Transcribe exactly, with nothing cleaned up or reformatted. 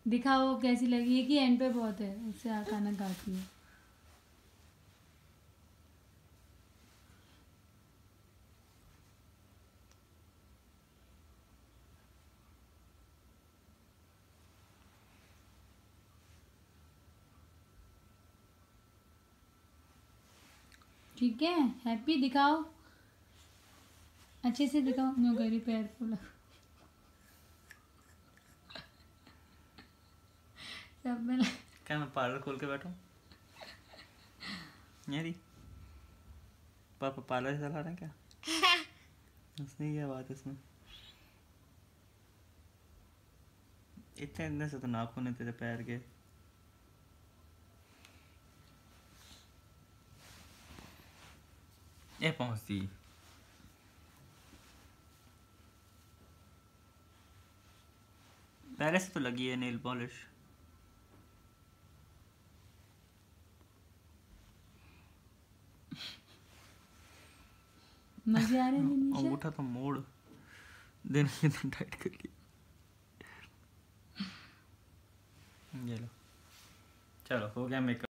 दिखाओ कैसी लगी है कि एंड पे बहुत है, उससे खाना खाती है। ठीक है, हैप्पी दिखाओ, अच्छे से दिखाओ। नो करी पैर फूला सब में। क्या मैं पार्लर खोल के बैठूं? यारी पापा पार्लर चला रहे हैं क्या? उसने क्या बात है इसमें? इतने इतने से तो नाखून है तेरे पैर के। ये पहुंचती पहले से तो लगी है नेल पॉलिश। मजे आ रहे हैं निशा? अंगूठा तो मोड़ दिन कितना टाइट कर लिया। ये लो, चलो हो गया मेकअप।